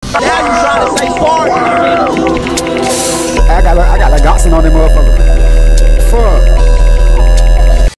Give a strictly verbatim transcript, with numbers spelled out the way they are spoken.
Now you trying to say pardon, nigga. I got, I got like Gotson on them motherfucker.